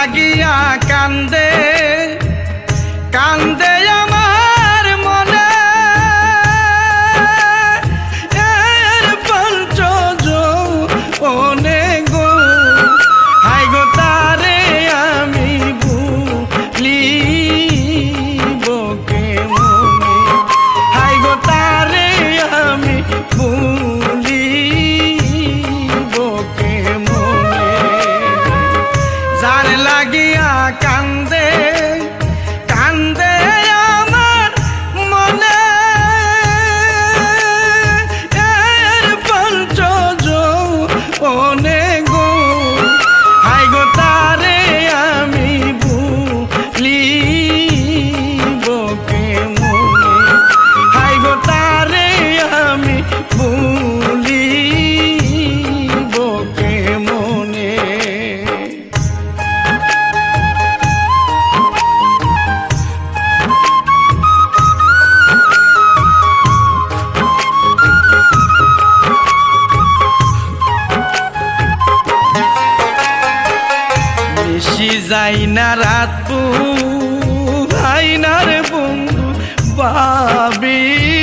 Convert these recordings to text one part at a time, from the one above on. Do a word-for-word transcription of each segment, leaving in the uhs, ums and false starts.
লাগিয়া কান্দে কান্দে আমার মনে এর পঞ্চ যৌবনে গো হাই গো তারে আমি ভুলিব কেমনে হাই গো তারে আমি ভুলিব কেমনে যার লাগিয়া কান্দে কান্দে আমার মনে এর পঞ্চ যৌবনে গো হাই গো তারে আমি ভুলিব কেমনে হাই গো তারে আমি ভুলিব কেমনে যাই না রাত পুরাই না রে বন্ধু ভাবি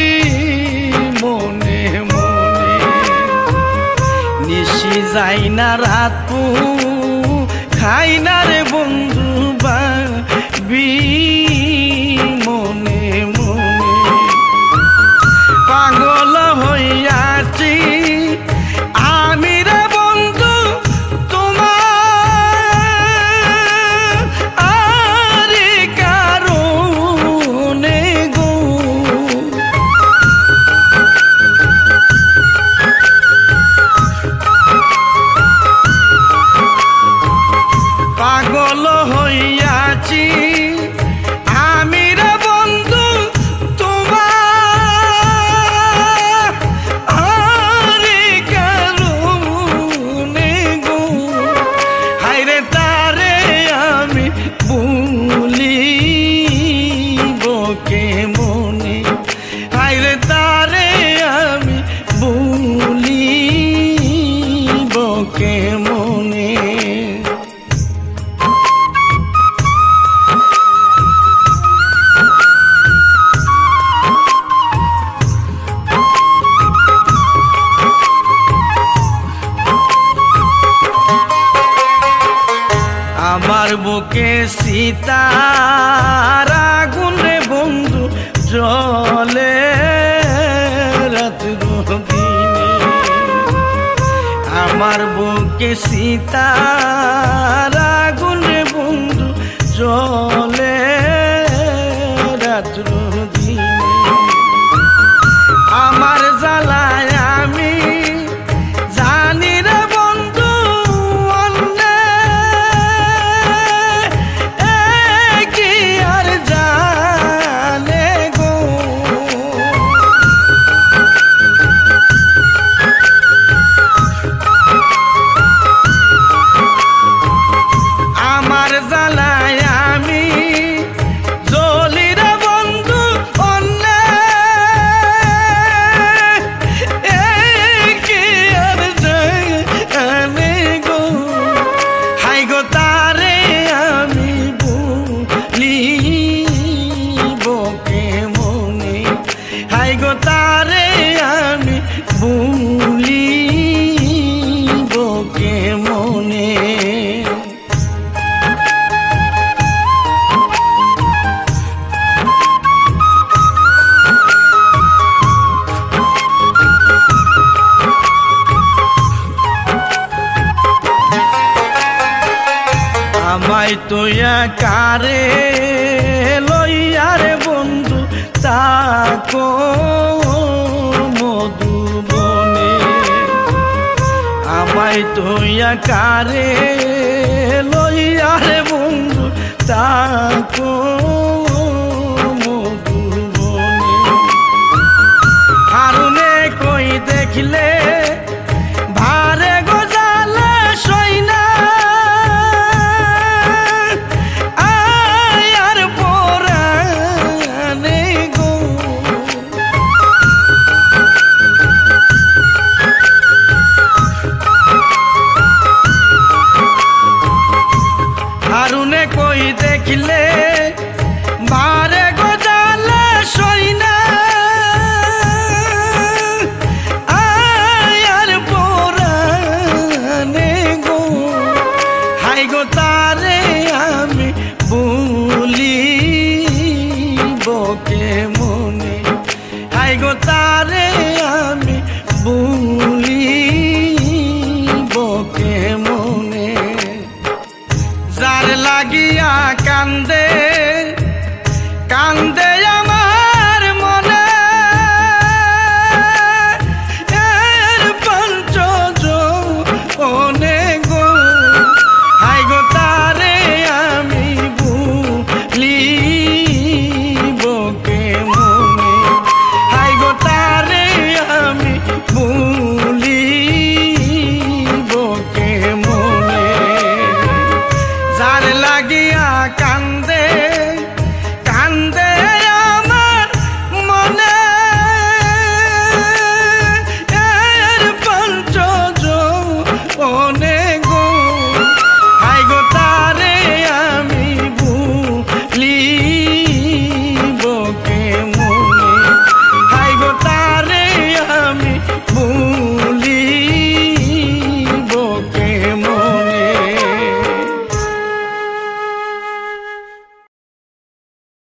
মনে মনে নিশি যাই না রাত পুরাই না রে বন্ধু ভাবি মনে মনে পাগল হইয়াছি আমি রে বন্ধু পাগল হইয়াছি আমি রে বন্ধু তোমার আরে কারণে গো হায়রে তারে আমি ভুলিব কেমনে হায়রে তারে আমি ভুলিব কেমনে আমার বুকে সীতার আগুন রে বন্ধু জ্বলে রাত দিনে আমার বুকে সীতার আগুন রে বন্ধু জ্বলে রাত দিনে আমার জ্বালায় আমি জানি রে বন্ধু আমার জ্বালায় আমি জ্বলি রে বন্ধু অন্য কি আর জানে গো হাই গো তারে আমি ভুলিব কেমনে হাই গো তারে আমি ভুলিব কেমনে আমায় তোয়া কারে লইয়া রে বন্ধু তাকো মধুবনে আমায় তোয়া কারে লইয়া রে বন্ধু তাকো মধুবনে হারুনে কই দেখলে ভারে গজালে সইনা আয়ার পরানে গো হারু তরে কই দেখিলে বারে গজালে সইনা আয়ার পোরানে গো হাই গো তারে আমি ভুলিব কেমনে হাই গো তারে আমি ভুলিব কেমনে যার লাগিয়া কান্দে কান্দে